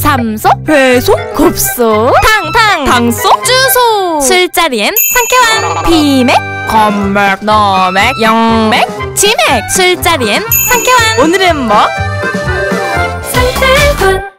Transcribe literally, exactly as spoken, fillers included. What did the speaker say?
삼소, 회소, 곱소, 탕탕, 당소, 주소. 술자리엔 상쾌한 비맥, 건맥, 너맥, 영맥, 치맥. 술자리엔 상쾌한 오늘은 뭐? 상태군.